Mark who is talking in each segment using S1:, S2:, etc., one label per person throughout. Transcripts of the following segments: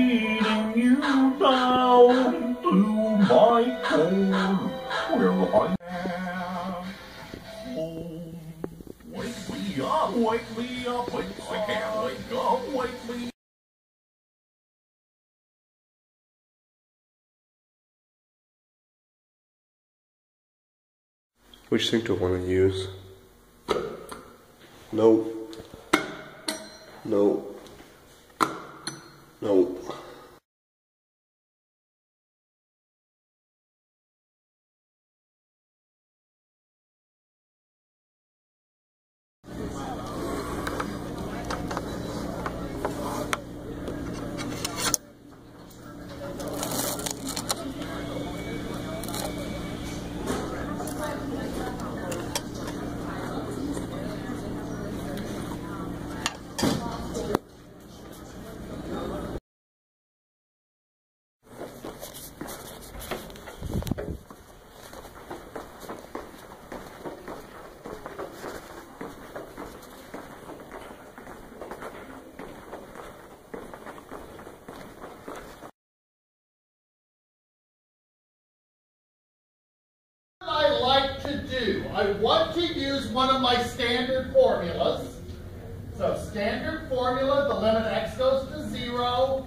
S1: leading you down to my core where I am home. Wake me up, wake me up, I can't wake up, wake me up.
S2: Which sync do I want to use? No. No. No.
S3: I want to use one of my standard formulas. So standard formula, the limit x goes to 0.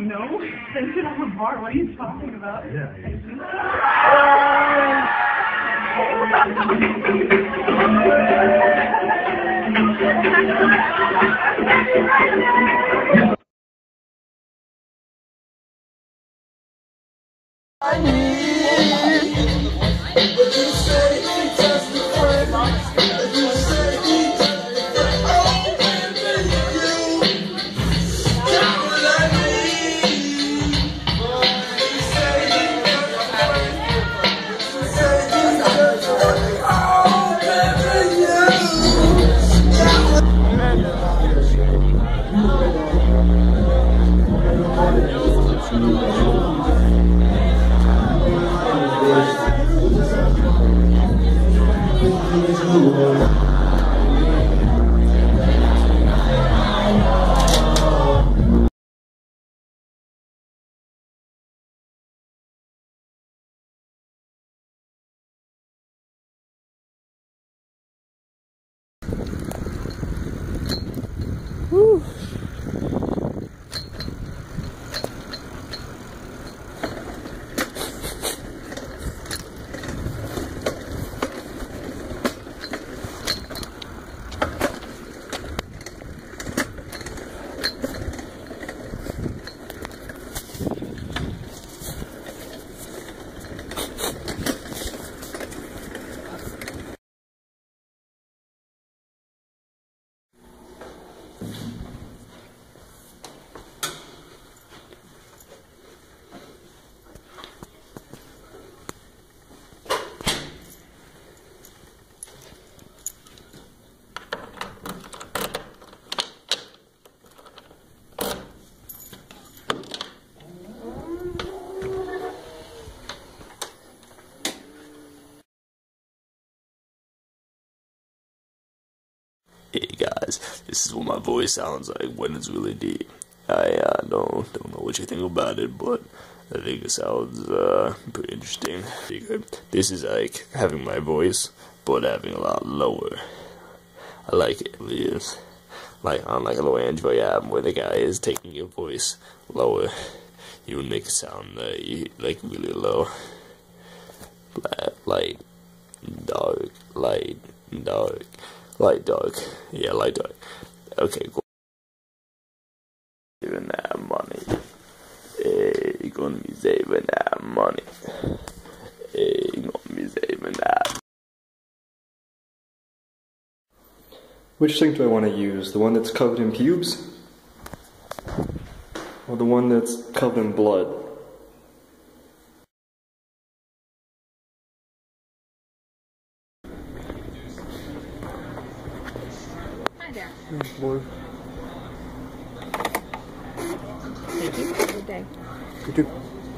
S4: No, they sit on the bar. What are you talking about? Yeah.
S5: Hey guys, this is what my voice sounds like when it's really deep. I don't know what you think about it, but I think it sounds pretty interesting. This is like having my voice, but having a lot lower. I like it. It is like on like a little Android app where the guy is taking your voice lower. He would make it sound like really low. Light, dark, light, dark. Light dark. Yeah, light dark. Okay, cool. Saving that money. Hey, you gonna be saving that money. Hey, you gonna be saving that.
S2: Which sink do I want to use? The one that's covered in pubes? Or the one that's covered in blood?
S6: Hi there.
S2: Morning.
S6: Thank you. Have a good day.
S2: You too.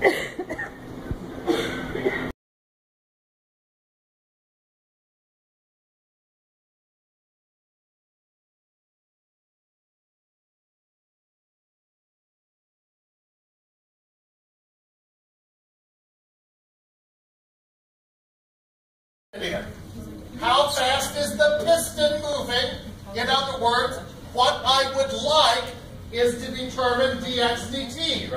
S3: How fast is the piston moving? In other words, what I would like is to determine dx dt.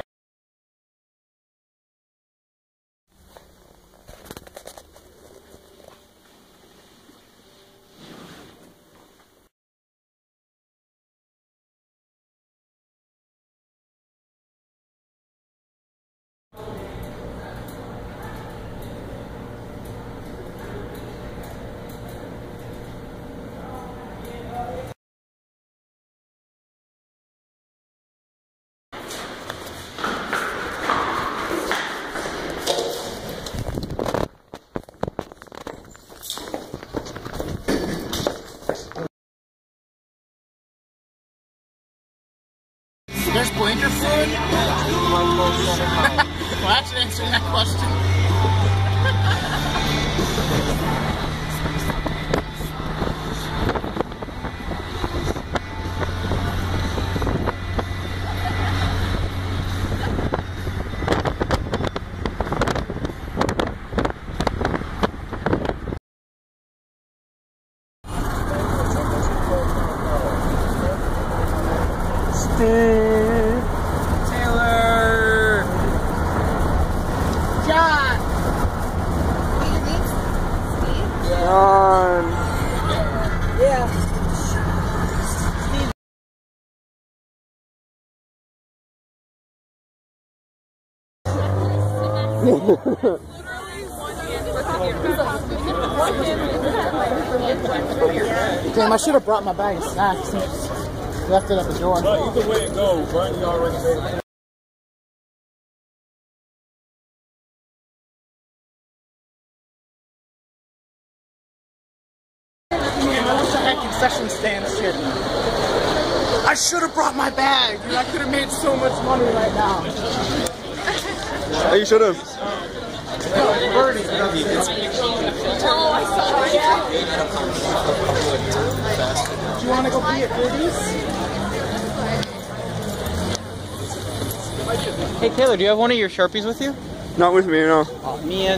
S3: There's blinker fluid? Well, that's answering that question.
S5: Taylor.
S3: Damn, I should have brought my bag of snacks and just left it at the door.
S1: But either way it goes, right? You already made it.
S3: Man, I wish I had concession stand shit. I should have brought my bag, dude. I could have made so much money right now.
S2: Oh, you should have.
S3: Birdie.
S6: Oh, I saw that.
S3: Do you want to go be at Birdie's?
S7: Hey Taylor, do you have one of your Sharpies with you?
S2: Not with me, no.
S7: Oh man.